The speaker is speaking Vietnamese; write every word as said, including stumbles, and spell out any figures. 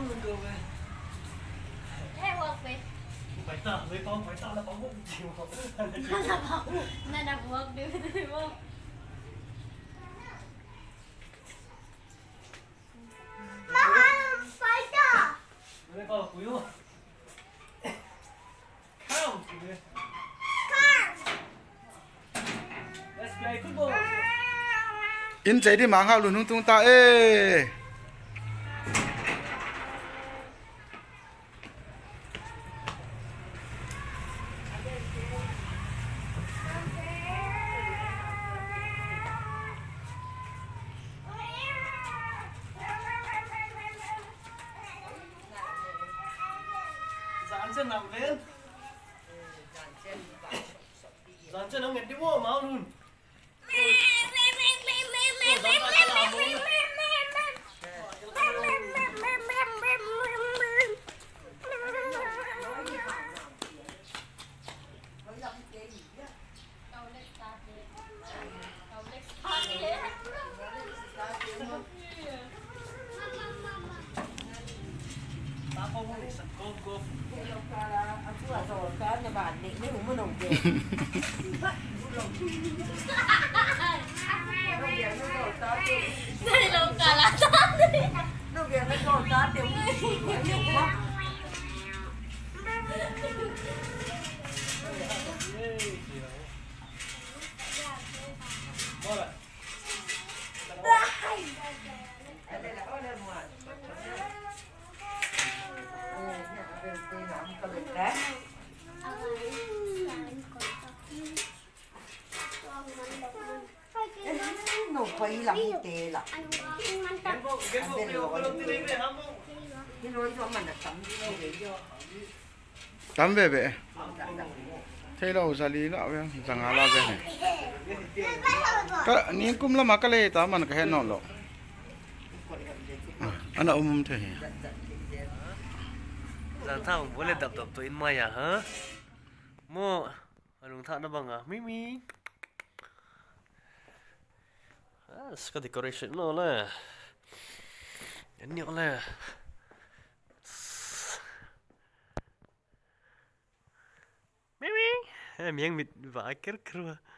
bóng luôn cơ về. Thế work về. Phải tạo với bóng, phải tạo là bóng cũng chịu. Nó là bóng, nó là work đi đi work. Đây con là quý không? Count. Let's play football. In chạy đi mang hao luôn tung ta ê. Dán chân nằm lên. Dán chân nó nghẹt đi mua máu luôn. Ta không muốn sẵn cô cô. Đây là cả lá tát đi. Nó kìa nó còn tát thì không quá. Đây là có lên ngoài. Đấy. Nó quay lắm tê lắm. Game vô, game vô, game vô, cái lông tí về hâm không? Cái lối cho mình là tắm đi cho. Tắm về về. Thế đâu ra lý lão vậy, rằng ala về này. Cái ní cũng là mà cái này ta mình cái hết nọ lộ. Anh ở umum thế. Rằng thao bố lên tập tập tụi in mày à hả? Mua, ở đúng thao nó bằng à, mi mi. Ah, ska decoration nó là. Nhấn nhọ là. Mi mi. Em yang mit vài cái cơ.